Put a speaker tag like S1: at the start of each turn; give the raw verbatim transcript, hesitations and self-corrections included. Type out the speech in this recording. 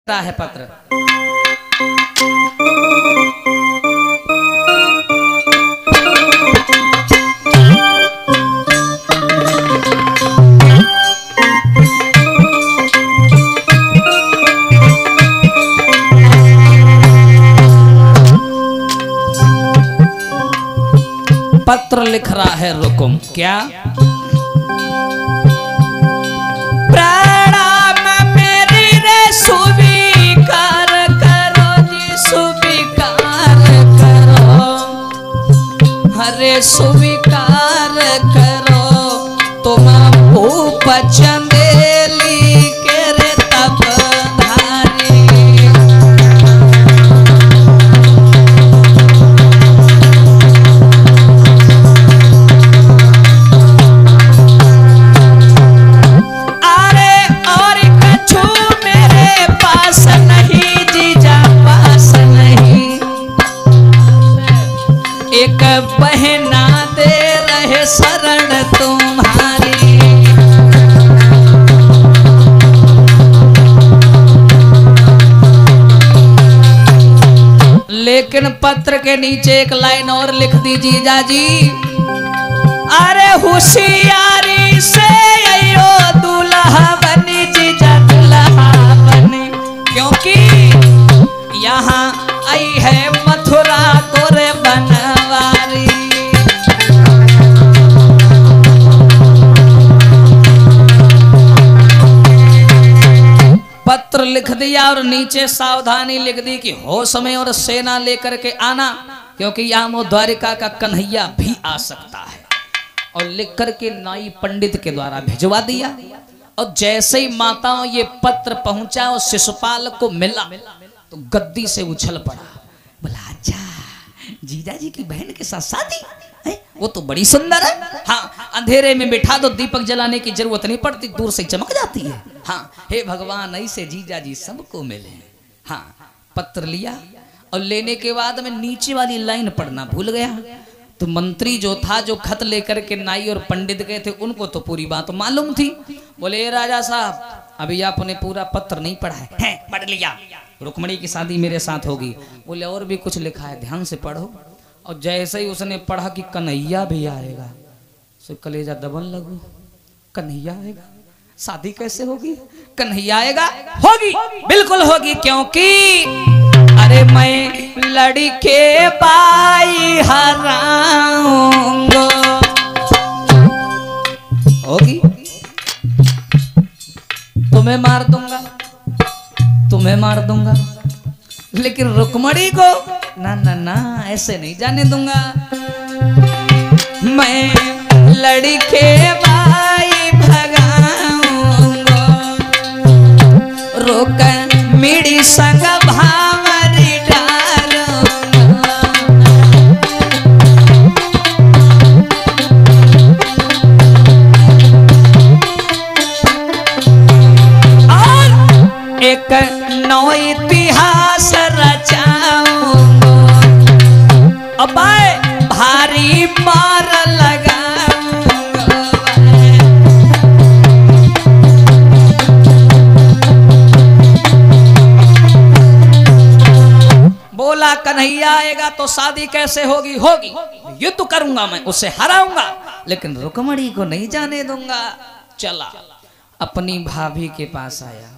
S1: है पत्र। पत्र लिख रहा है रुकुम क्या स्वीकार करो जी स्वीकार करो, हरे स्वीकार करो तुम भूप चंदेली के रे तप धारी। एक बहना दे रहे शरण तुम्हारी, लेकिन पत्र के नीचे एक लाइन और लिख दी जीजा जी, अरे होशियारी से आयो दूल्हा बनी जीजा दूल्हा बनी, क्योंकि यहाँ आई है मथुरा गोरे बनवारी। पत्र लिख दिया और नीचे सावधानी लिख दी कि होश में और सेना लेकर के आना, क्योंकि यहाँ द्वारिका का कन्हैया भी आ सकता है। और लिख करके नाई पंडित के द्वारा भिजवा दिया। और जैसे ही माताओं ये पत्र पहुंचा और शिशुपाल को मिला तो गद्दी से उछल पड़ा, बोला अच्छा जीजा जी की बहन के साथ शादी है, वो तो बड़ी सुंदर है। हाँ, अंधेरे में बिठा दो, दीपक जलाने की जरूरत नहीं पड़ती, दूर से चमक जाती है। हाँ, हे भगवान ऐसे जीजा जी सबको मिले। हाँ, पत्र लिया और लेने के बाद मैं नीचे वाली लाइन पढ़ना भूल गया। तो मंत्री जो था, जो खत लेकर के नाई और पंडित गए थे, उनको तो पूरी बात मालूम थी। बोले राजा साहब अभी आपने पूरा पत्र नहीं पढ़ा है, है पढ़ लिया, रुक्मणी की शादी मेरे साथ होगी। बोले और भी कुछ लिखा है, ध्यान से पढ़ो। और जैसे ही उसने पढ़ा कि कन्हैया भी आएगा, सो कलेजा दबन लगो, कन्हैया आएगा, शादी कैसे होगी? कन्हैया आएगा, होगी, बिल्कुल होगी, क्योंकि अरे मैं लड़के बाई हराऊंगा, होगी, तुम्हें मार दूंगा, तुम्हें मार दूंगा, लेकिन रुक्मणी को ना ना ना ऐसे नहीं जाने दूंगा। मैं लड़के बाई भगाऊंगा, रोक मिड़ी संग भावरी डालूंगा। और एक नौ इतिहास रचाऊंगा, अब भारी मार लगाऊंगा। बोला कन्हैया आएगा तो शादी कैसे होगी? होगी, युद्ध करूंगा, मैं उससे हराऊंगा, लेकिन रुक्मणी को नहीं जाने दूंगा। चला अपनी भाभी के पास आया,